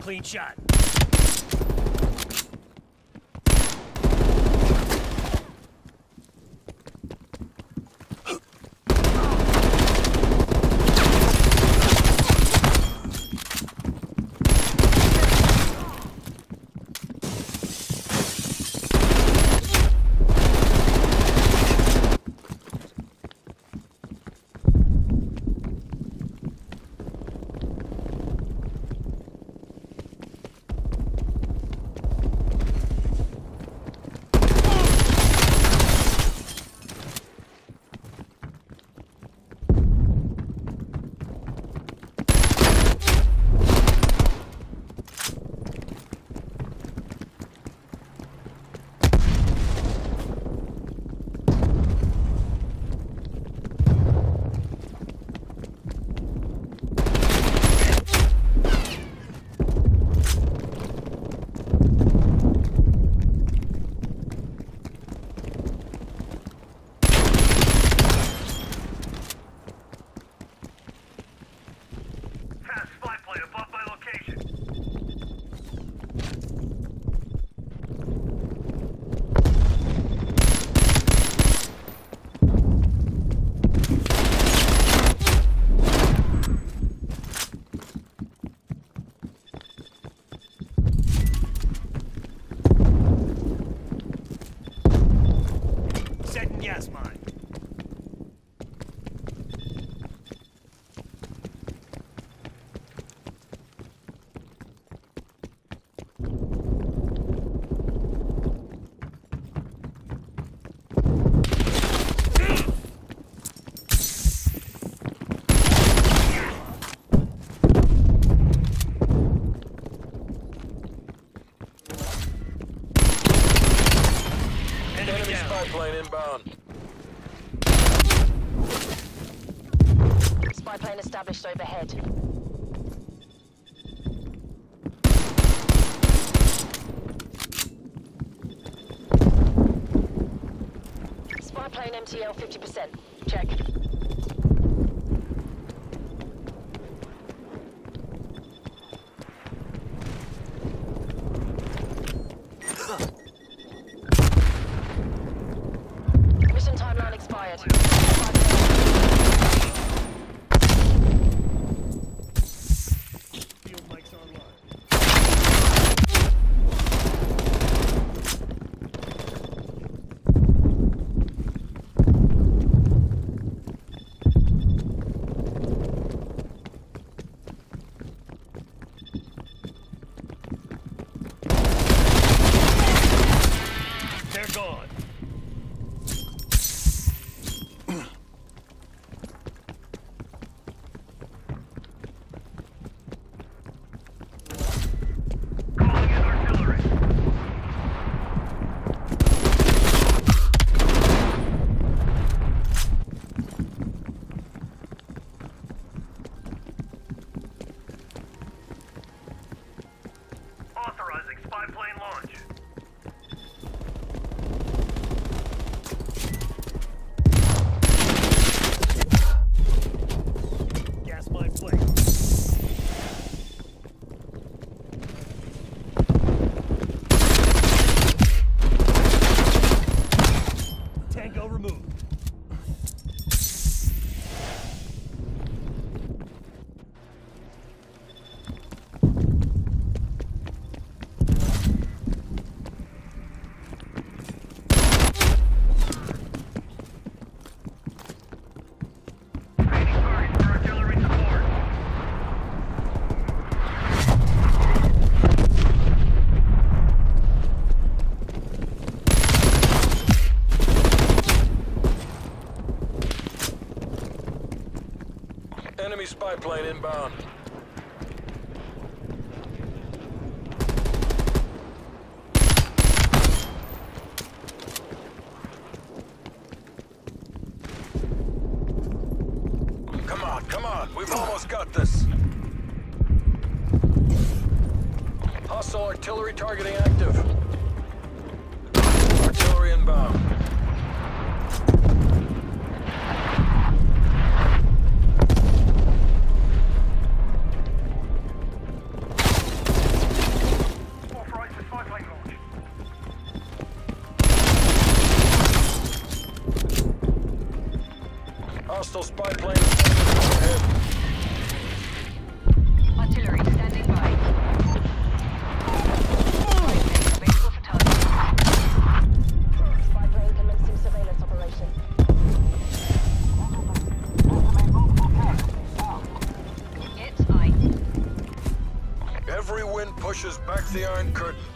Clean shot. Gas mine. Enemy spy plane inbound. Spy plane established overhead. Spy plane MTL 50%. Check. Mission timeline expired. Field mics online. They're gone. Calling in artillery. Authorizing spy plane launch. Gas mine plate. Tango removed. Training targets for artillery support. Enemy spy plane inbound. Come on, we've almost got this. Hostile artillery targeting active. Artillery inbound. Hostile spy plane ahead. Artillery standing by. Available for target. Spy plane commencing surveillance operation. It's I. Every wind pushes back the Iron Curtain.